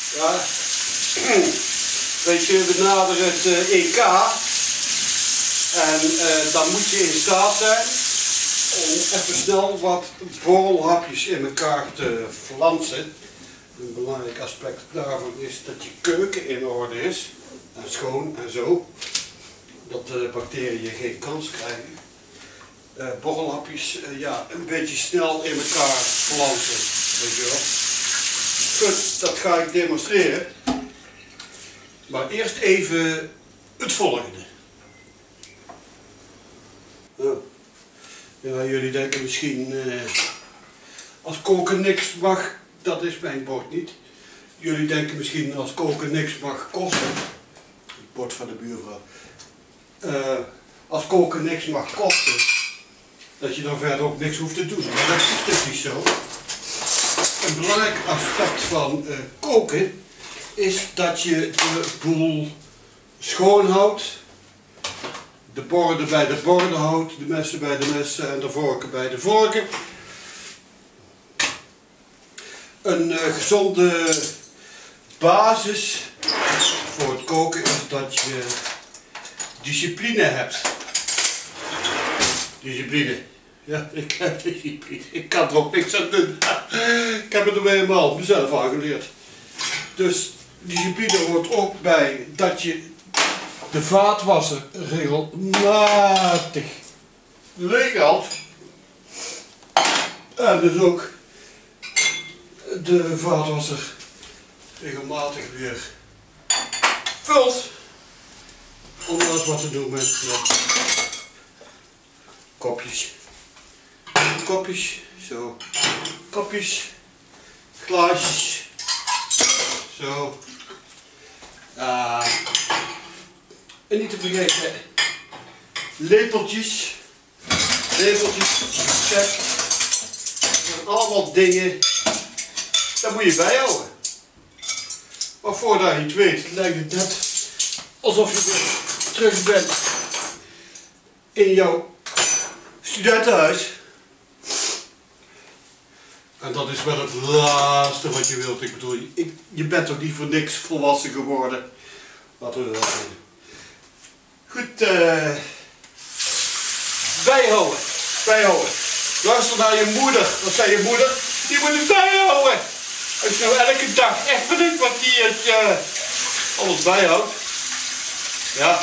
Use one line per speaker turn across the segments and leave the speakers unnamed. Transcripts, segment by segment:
Ja. Weet je, we naderen het EK. En dan moet je in staat zijn om even snel wat borrelhapjes in elkaar te flansen. Een belangrijk aspect daarvan is dat je keuken in orde is. En schoon en zo. Dat de bacteriën geen kans krijgen. Borrelhapjes ja, een beetje snel in elkaar flansen. Weet je wel. Goed, dat ga ik demonstreren. Maar eerst even het volgende. Oh. Ja, jullie denken misschien als koken niks mag, dat is mijn bord niet. Jullie denken misschien als koken niks mag kosten. Het bord van de buurvrouw. Als koken niks mag kosten, dat je dan verder ook niks hoeft te doen. Maar dat is dus niet zo. Een belangrijk aspect van koken is dat je de boel schoon houdt. De borden bij de borden houdt, de messen bij de messen en de vorken bij de vorken. Een gezonde basis voor het koken is dat je discipline hebt. Discipline. Ja, ik heb discipline. Ik kan er ook niks aan doen. Ik heb het er helemaal mezelf aangeleerd. Dus discipline hoort ook bij dat je de vaatwasser regelmatig leeghalt. En dus ook de vaatwasser regelmatig weer vult. Om nou eens wat te doen met kopjes. Kopjes, zo. Kopjes. Glaasjes. Zo. En niet te vergeten, lepeltjes. Lepeltjes, check. Dat zijn allemaal dingen, dat moet je bijhouden. Maar voordat je het weet, lijkt het net alsof je weer terug bent in jouw studentenhuis. En dat is wel het laatste wat je wilt. Ik bedoel, je bent toch niet voor niks volwassen geworden. Laten we dat doen. Goed, bijhouden. Bijhouden. Luister naar je moeder. Wat zei je moeder? Die moet het bijhouden. Als je nou elke dag even een kwartiertje alles bijhoudt. Ja.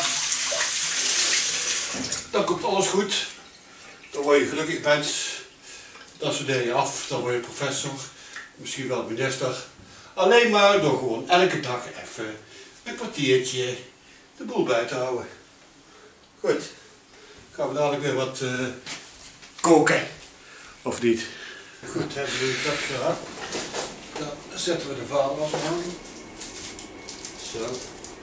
Dan komt alles goed. Dan word je gelukkig mens. Dan studeer je af. Dan word je professor. Misschien wel minister. Alleen maar door gewoon elke dag even een kwartiertje de boel bij te houden. Goed, gaan we dadelijk weer wat koken, of niet? Goed, hebben we dat gehad. Dan zetten we de vaatwasser aan. Zo.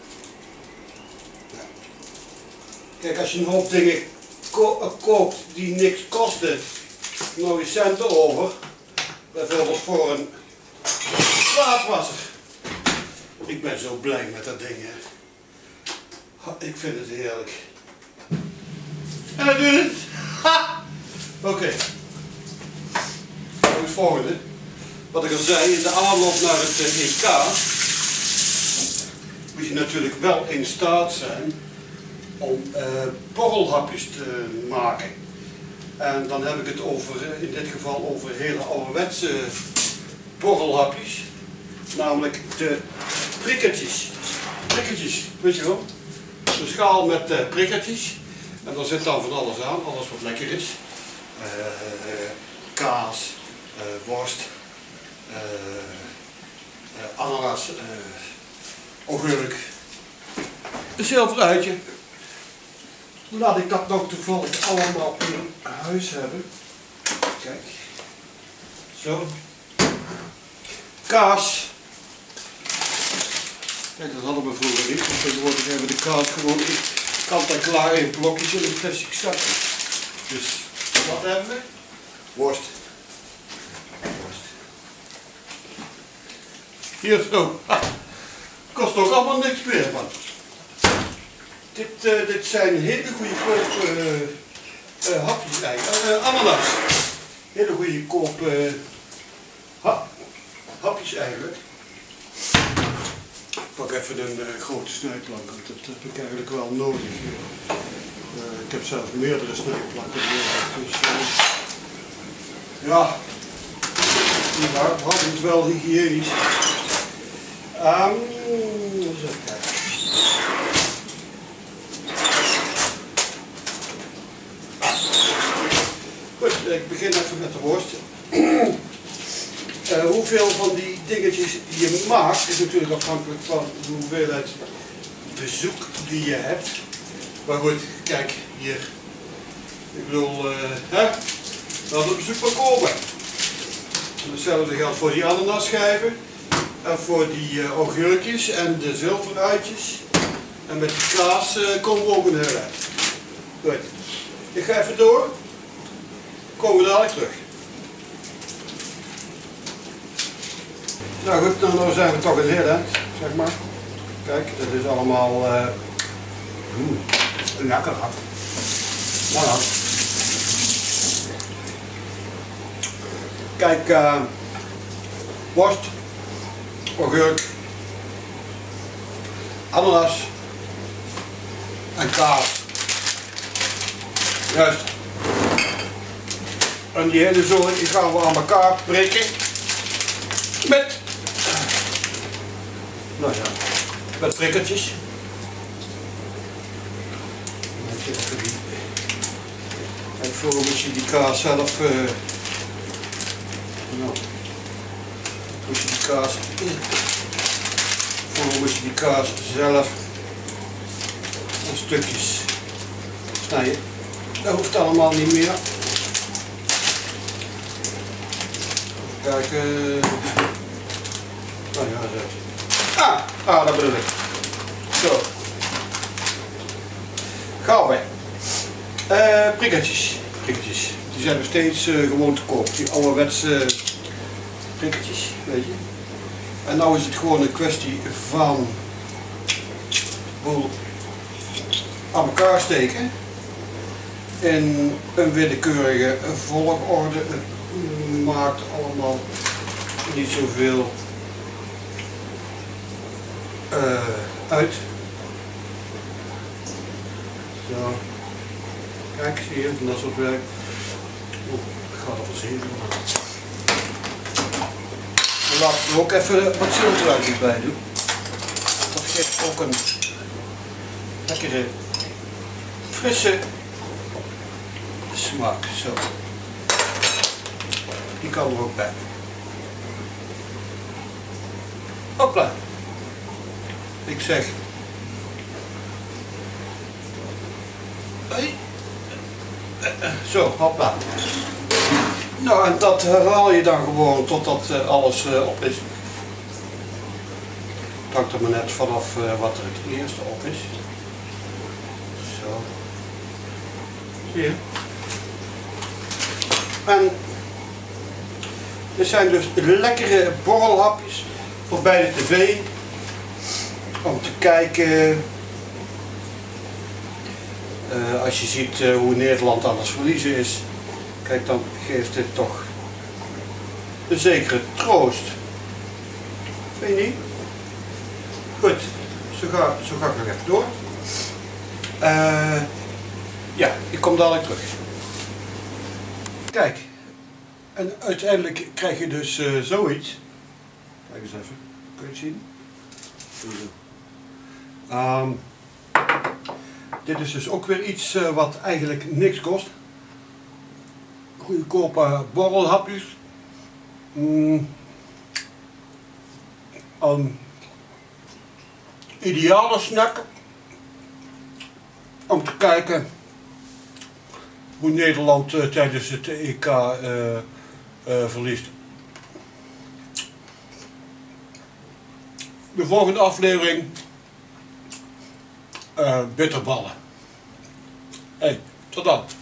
Ja. Kijk, als je een hoop dingen koopt die niks kosten, nou je centen over, bijvoorbeeld voor een vaatwasser. Ik ben zo blij met dat ding, hè. Ik vind het heerlijk. En dat doet het. Oké. Het volgende. Wat ik al zei, in de aanloop naar het EK moet je natuurlijk wel in staat zijn om borrelhapjes te maken. En dan heb ik het over, in dit geval over hele ouderwetse borrelhapjes. Namelijk de prikkertjes. Prikkertjes, weet je wel? Een schaal met prikkertjes. En daar zit dan van alles aan, alles wat lekker is. Kaas, worst, ananas, augurk. Een zilveruitje. Laat ik dat nog toevallig allemaal in huis hebben. Kijk. Zo. Kaas. Kijk, dat hadden we vroeger niet. Want tegenwoordig hebben we de kaas gewoon in kant en klaar in blokjes in een plastic zakje. Dus wat hebben we? Worst. Worst. Hier zo. Kost ook allemaal niks meer van. Dit zijn hele goedkope hapjes eigenlijk. Ananas. Hele goedkope hapjes eigenlijk. pak even een grote snijplank, want dat heb ik eigenlijk wel nodig. Ik heb zelfs meerdere snijplanken nodig, dus ja, die houdt het wel hygiënisch. Eens even kijken. Goed, ik begin even met de worst. Hoeveel van die dingetjes je maakt is natuurlijk afhankelijk van de hoeveelheid bezoek die je hebt. Maar goed, kijk hier. Ik bedoel, laat het bezoek maar komen. En hetzelfde geldt voor die ananasschijven. En voor die augurkjes en de zilveruitjes. En met die kaas komen we ook een heel eind. Goed. Ik ga even door. Komen we dadelijk terug. Nou goed, dan zijn we toch een heel eind, zeg maar. Kijk, dat is allemaal lekker hard. Nou. Kijk, worst, augurk, ananas en kaas. Juist. En die hele zooi die gaan we aan elkaar prikken met, nou ja, met prikkertjes. En voor moet je die kaas zelf, moet je die kaas zelf in stukjes snijden. Dat hoeft allemaal niet meer. Even kijken. Nou ja, zo. Dat bedoel ik. Zo. Gaan we. Prikkertjes. Die zijn nog steeds gewoon te koop. Die ouderwetse prikkertjes, weet je. En nou is het gewoon een kwestie van boel aan elkaar steken in een willekeurige volgorde. Het maakt allemaal niet zoveel uit. Zo. Kijk, zie je, van dat soort werk. Oeh, ik ga er wel zien. Laat ik er ook even wat zilveruitjes bij doen. Dat geeft ook een lekkere, frisse smaak. Zo. Die kan er ook bij. Hopla. Ik zeg. Hey. Zo, hopla. Nou, en dat herhaal je dan gewoon totdat alles op is. Het hangt er maar net vanaf wat er het eerste op is. Zo. Zie je? En dit zijn dus lekkere borrelhapjes voor bij de tv. Om te kijken. Als je ziet hoe Nederland aan het verliezen is. Kijk, dan geeft dit toch een zekere troost. Vind je niet? Goed, zo ga ik nog even door. Ja, ik kom dadelijk terug. Kijk, en uiteindelijk krijg je dus zoiets. Kijk eens even, kun je het zien? Dit is dus ook weer iets wat eigenlijk niks kost. Goedkope borrelhapjes. Een ideale snack om te kijken hoe Nederland tijdens het EK verliest. De volgende aflevering bitterballen. Hey, tot dan.